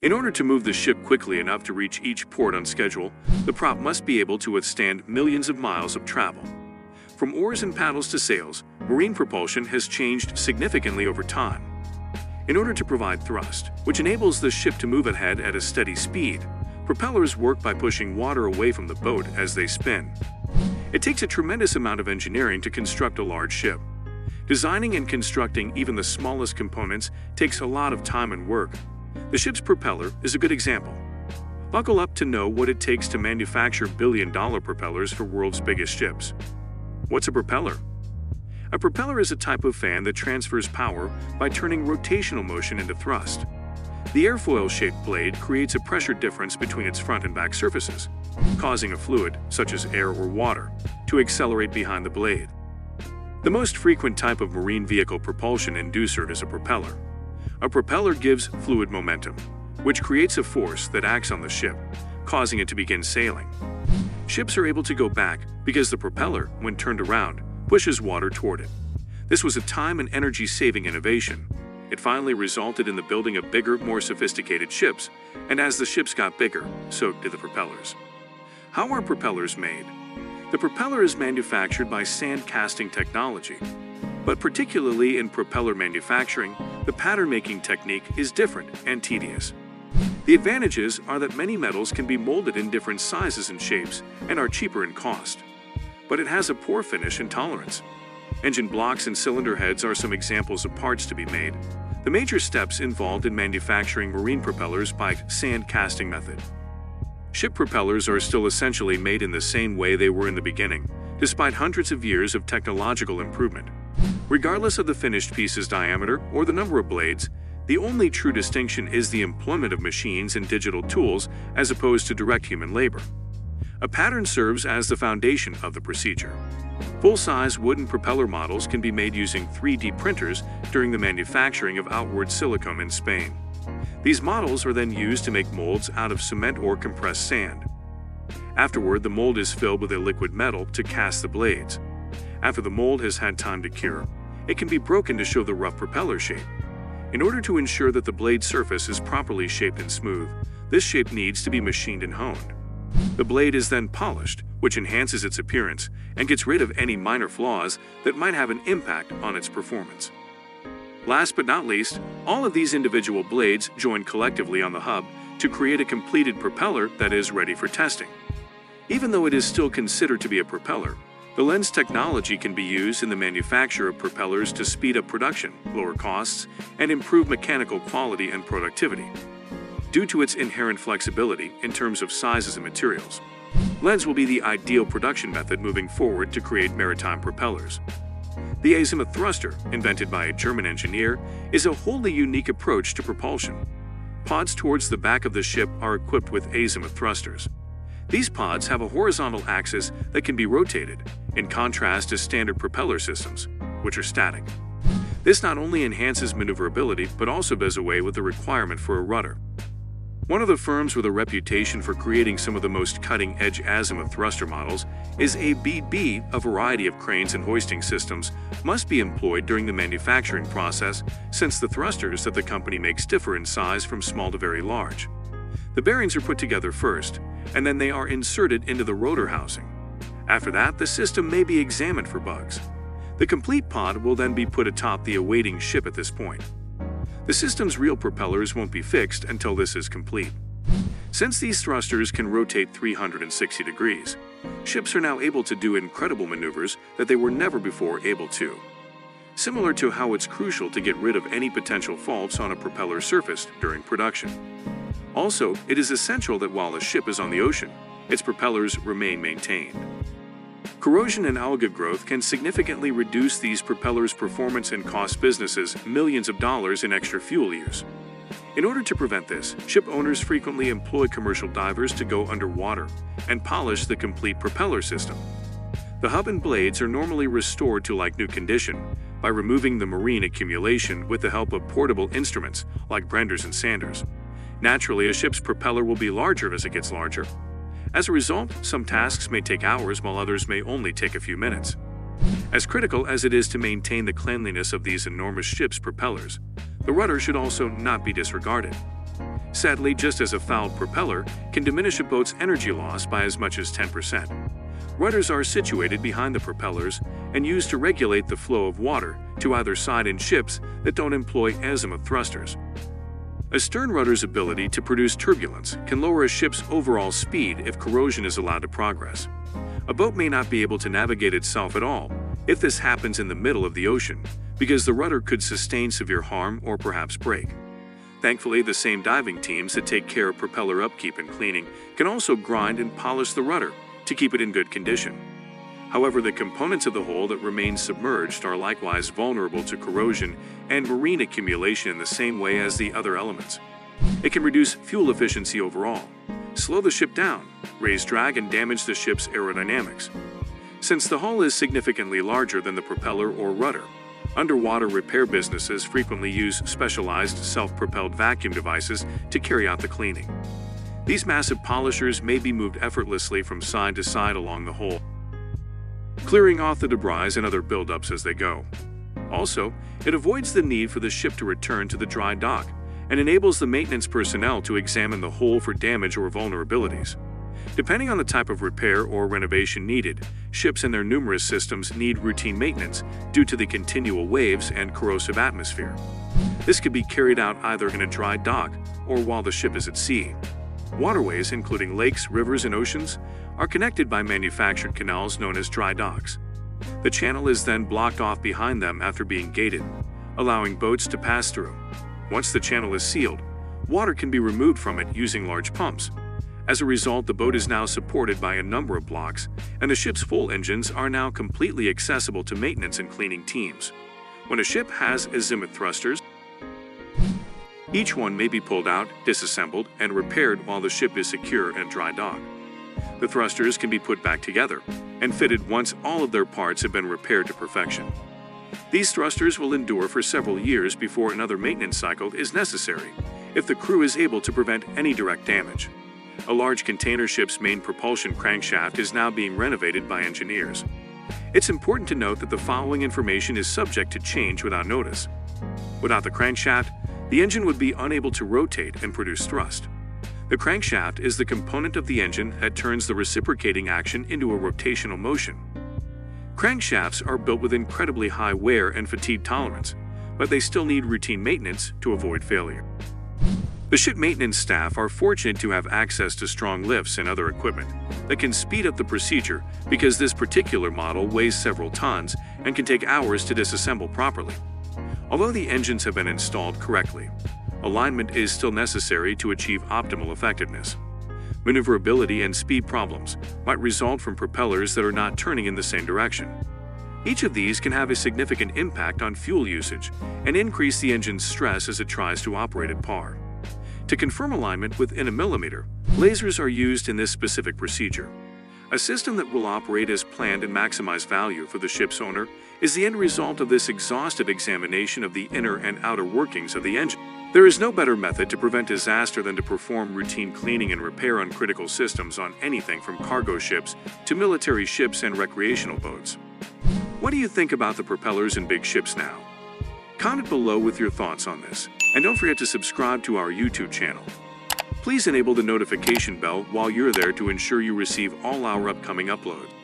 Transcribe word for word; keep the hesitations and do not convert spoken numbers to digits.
In order to move the ship quickly enough to reach each port on schedule, the prop must be able to withstand millions of miles of travel. From oars and paddles to sails, marine propulsion has changed significantly over time. In order to provide thrust, which enables the ship to move ahead at a steady speed, propellers work by pushing water away from the boat as they spin. It takes a tremendous amount of engineering to construct a large ship. Designing and constructing even the smallest components takes a lot of time and work. The ship's propeller is a good example. Buckle up to know what it takes to manufacture billion-dollar propellers for world's biggest ships. What's a propeller? A propeller is a type of fan that transfers power by turning rotational motion into thrust. The airfoil-shaped blade creates a pressure difference between its front and back surfaces, causing a fluid, such as air or water, to accelerate behind the blade. The most frequent type of marine vehicle propulsion inducer is a propeller. A propeller gives fluid momentum, which creates a force that acts on the ship, causing it to begin sailing. Ships are able to go back because the propeller, when turned around, pushes water toward it. This was a time and energy-saving innovation. It finally resulted in the building of bigger, more sophisticated ships, and as the ships got bigger, so did the propellers. How are propellers made? The propeller is manufactured by sand casting technology, but particularly in propeller manufacturing, the pattern-making technique is different and tedious. The advantages are that many metals can be molded in different sizes and shapes and are cheaper in cost, but it has a poor finish and tolerance. Engine blocks and cylinder heads are some examples of parts to be made. The major steps involved in manufacturing marine propellers by sand casting method. Ship propellers are still essentially made in the same way they were in the beginning, despite hundreds of years of technological improvement. Regardless of the finished piece's diameter or the number of blades, the only true distinction is the employment of machines and digital tools as opposed to direct human labor. A pattern serves as the foundation of the procedure. Full-size wooden propeller models can be made using three D printers during the manufacturing of outward silicone in Spain. These models are then used to make molds out of cement or compressed sand. Afterward, the mold is filled with a liquid metal to cast the blades. After the mold has had time to cure, it can be broken to show the rough propeller shape. In order to ensure that the blade surface is properly shaped and smooth, this shape needs to be machined and honed. The blade is then polished, which enhances its appearance and gets rid of any minor flaws that might have an impact on its performance. Last but not least, all of these individual blades join collectively on the hub to create a completed propeller that is ready for testing. Even though it is still considered to be a propeller, the lens technology can be used in the manufacture of propellers to speed up production, lower costs, and improve mechanical quality and productivity. Due to its inherent flexibility in terms of sizes and materials, lens will be the ideal production method moving forward to create maritime propellers. The azimuth thruster, invented by a German engineer, is a wholly unique approach to propulsion. Pods towards the back of the ship are equipped with azimuth thrusters. These pods have a horizontal axis that can be rotated, in contrast to standard propeller systems, which are static. This not only enhances maneuverability, but also does away with the requirement for a rudder. One of the firms with a reputation for creating some of the most cutting-edge azimuth thruster models is A B B. A variety of cranes and hoisting systems must be employed during the manufacturing process, since the thrusters that the company makes differ in size from small to very large. The bearings are put together first, and then they are inserted into the rotor housing. After that, the system may be examined for bugs. The complete pod will then be put atop the awaiting ship at this point. The system's real propellers won't be fixed until this is complete. Since these thrusters can rotate three hundred sixty degrees, ships are now able to do incredible maneuvers that they were never before able to. Similar to how it's crucial to get rid of any potential faults on a propeller surface during production. Also, it is essential that while a ship is on the ocean, its propellers remain maintained. Corrosion and algae growth can significantly reduce these propellers' performance and cost businesses millions of dollars in extra fuel use. In order to prevent this, ship owners frequently employ commercial divers to go underwater and polish the complete propeller system. The hub and blades are normally restored to like new condition by removing the marine accumulation with the help of portable instruments like branders and sanders. Naturally, a ship's propeller will be larger as it gets larger. As a result, some tasks may take hours while others may only take a few minutes. As critical as it is to maintain the cleanliness of these enormous ships' propellers, the rudder should also not be disregarded. Sadly, just as a fouled propeller can diminish a boat's energy loss by as much as ten percent. Rudders are situated behind the propellers and used to regulate the flow of water to either side in ships that don't employ azimuth thrusters. A stern rudder's ability to produce turbulence can lower a ship's overall speed if corrosion is allowed to progress. A boat may not be able to navigate itself at all if this happens in the middle of the ocean, because the rudder could sustain severe harm or perhaps break. Thankfully, the same diving teams that take care of propeller upkeep and cleaning can also grind and polish the rudder to keep it in good condition. However, the components of the hull that remain submerged are likewise vulnerable to corrosion and marine accumulation in the same way as the other elements. It can reduce fuel efficiency overall, slow the ship down, raise drag, and damage the ship's aerodynamics. Since the hull is significantly larger than the propeller or rudder, underwater repair businesses frequently use specialized self-propelled vacuum devices to carry out the cleaning. These massive polishers may be moved effortlessly from side to side along the hull, clearing off the debris and other buildups as they go. Also, it avoids the need for the ship to return to the dry dock and enables the maintenance personnel to examine the hull for damage or vulnerabilities. Depending on the type of repair or renovation needed, ships and their numerous systems need routine maintenance due to the continual waves and corrosive atmosphere. This could be carried out either in a dry dock or while the ship is at sea. Waterways, including lakes, rivers, and oceans, are connected by manufactured canals known as dry docks. The channel is then blocked off behind them after being gated, allowing boats to pass through. Once the channel is sealed, water can be removed from it using large pumps. As a result, the boat is now supported by a number of blocks, and the ship's full engines are now completely accessible to maintenance and cleaning teams. When a ship has azimuth thrusters, each one may be pulled out, disassembled, and repaired while the ship is secure in a dry dock. The thrusters can be put back together and fitted once all of their parts have been repaired to perfection. These thrusters will endure for several years before another maintenance cycle is necessary if the crew is able to prevent any direct damage. A large container ship's main propulsion crankshaft is now being renovated by engineers. It's important to note that the following information is subject to change without notice. Without the crankshaft, the engine would be unable to rotate and produce thrust. The crankshaft is the component of the engine that turns the reciprocating action into a rotational motion. Crankshafts are built with incredibly high wear and fatigue tolerance, but they still need routine maintenance to avoid failure. The ship maintenance staff are fortunate to have access to strong lifts and other equipment that can speed up the procedure because this particular model weighs several tons and can take hours to disassemble properly. Although the engines have been installed correctly, alignment is still necessary to achieve optimal effectiveness. Maneuverability and speed problems might result from propellers that are not turning in the same direction. Each of these can have a significant impact on fuel usage and increase the engine's stress as it tries to operate at par. To confirm alignment within a millimeter, lasers are used in this specific procedure. A system that will operate as planned and maximize value for the ship's owner is the end result of this exhaustive examination of the inner and outer workings of the engine. There is no better method to prevent disaster than to perform routine cleaning and repair on critical systems on anything from cargo ships to military ships and recreational boats. What do you think about the propellers in big ships now? Comment below with your thoughts on this, and don't forget to subscribe to our YouTube channel. Please enable the notification bell while you're there to ensure you receive all our upcoming uploads.